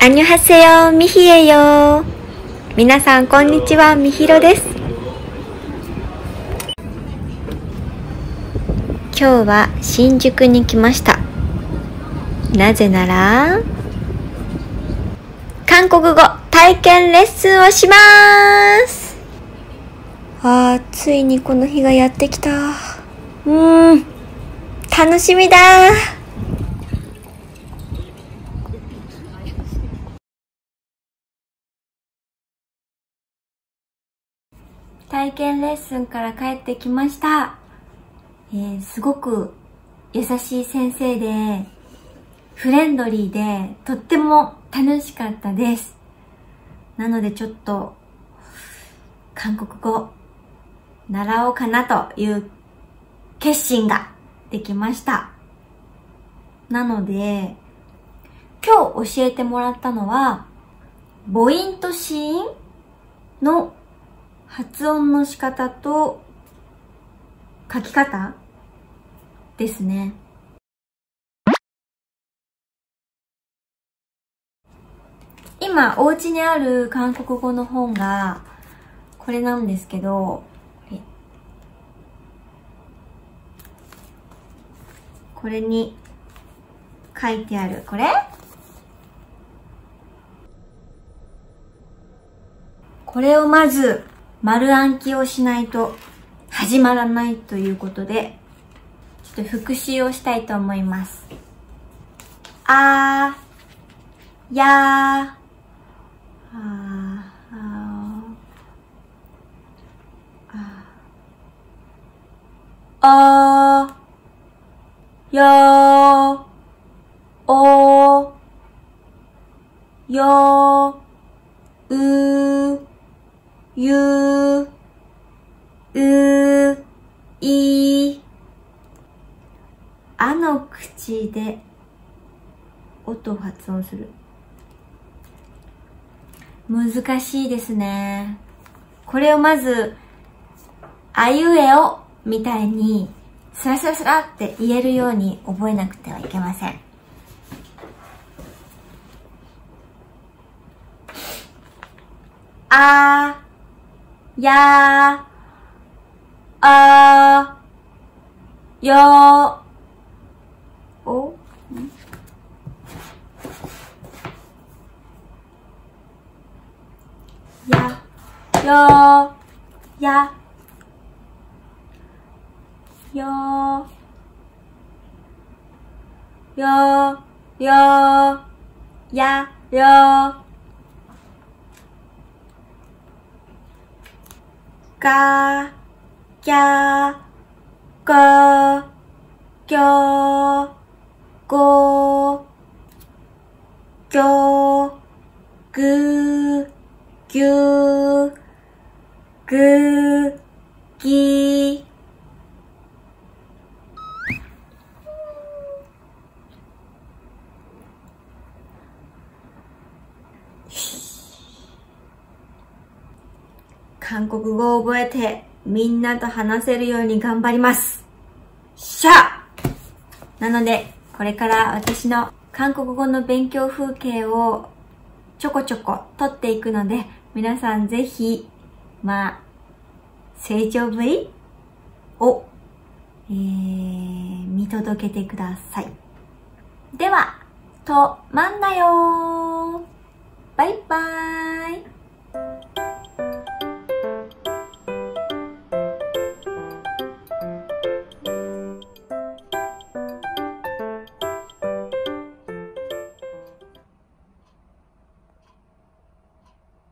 アンニョハセヨミヒエヨ。皆さんこんにちは、みひろです。今日は新宿に来ました。なぜなら韓国語体験レッスンをします。ついにこの日がやってきた。楽しみだ。体験レッスンから帰ってきました。すごく優しい先生でフレンドリーでとっても楽しかったです。なのでちょっと韓国語習おうかなという決心ができました。なので今日教えてもらったのは母音と子音の発音の仕方と書き方ですね。今お家にある韓国語の本がこれなんですけど、これに書いてあるこれをまず丸暗記をしないと始まらないということで、ちょっと復習をしたいと思います。あー、やー、あー、よー、おー、よー、うー、ゆー、う、い、あの口で音を発音する。難しいですね。これをまずあいうえおみたいにスラスラスラって言えるように覚えなくてはいけません。あー、やー、あー、よー、お、や、よー、や、よー、よー、よー、や、よー、が、ぎゃ、が、ぎょ、ご、ぎょ、ぐ、ぎゅ、ぐ、ぎ。韓国語を覚えてみんなと話せるように頑張ります。しゃ！なのでこれから私の韓国語の勉強風景をちょこちょこ撮っていくので、皆さんぜひ成長ぶりを、見届けてください。では、とまんなよー。バイバーイ。